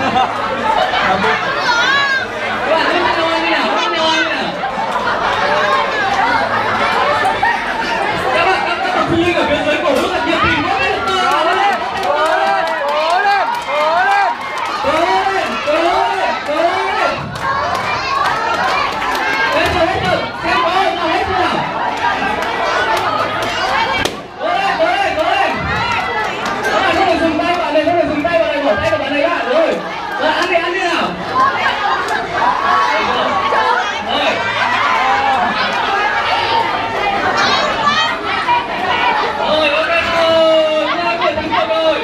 bạn cứ bắt nôi đi nào, bắt nôi đi nào. Các bạn phụ huynh ở phía dưới cổ rất là nhiệt tình quá đấy. Ăn đi nào. Rồi, ok rồi, nha, quyết thắng cuộc rồi.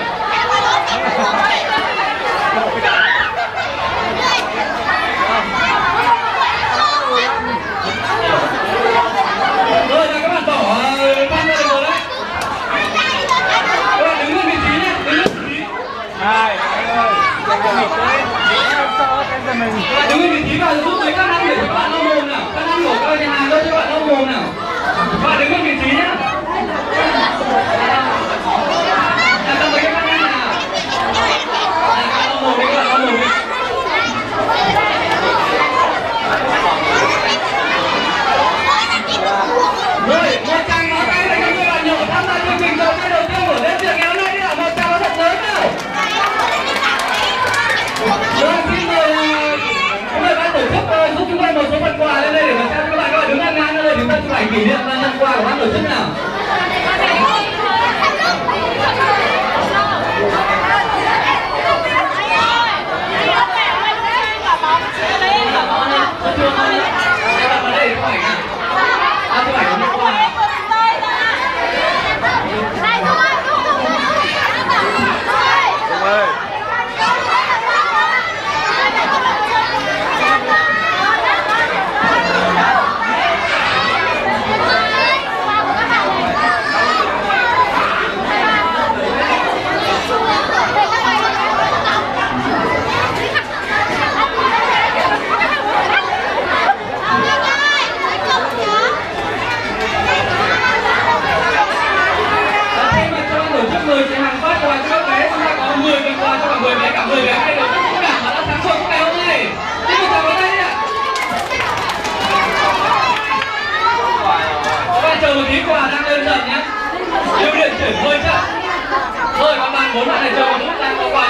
Rồi, các bạn bỏ tham gia được rồi đấy. Các bạn đứng lên vị trí nhé, đứng lên vị trí. Hai, Các bạn đứng lên vị trí và giúp mấy các năm để cho các bạn lau mồm nào. Các năm của các nhà hàng thôi cho các bạn lau mồm nào. Các bạn đứng lên vị trí nhá. Các mấy các năm nào. Các bạn lau mồm đi, các bạn lau mồm đi. Rồi, 100 ngón tay dành cho các bạn nhỏ tham gia chương trình đầu tay đầu tiên của đêm tiệc ngày hôm nay đi nào. 100 nó thật lớn nào. Rồi, xin mời ban tổ chức giúp chúng tôi một số phần quà lên đây để mà xem các bạn đứng ngang ngang đây chúng ta chụp ảnh kỷ niệm và nhận quà của ban tổ chức nào. Quà đang lên dần nhé. Điều điện chuyển hơi chậm. Rồi các bạn 4 bạn này chờ một lúc đang có quà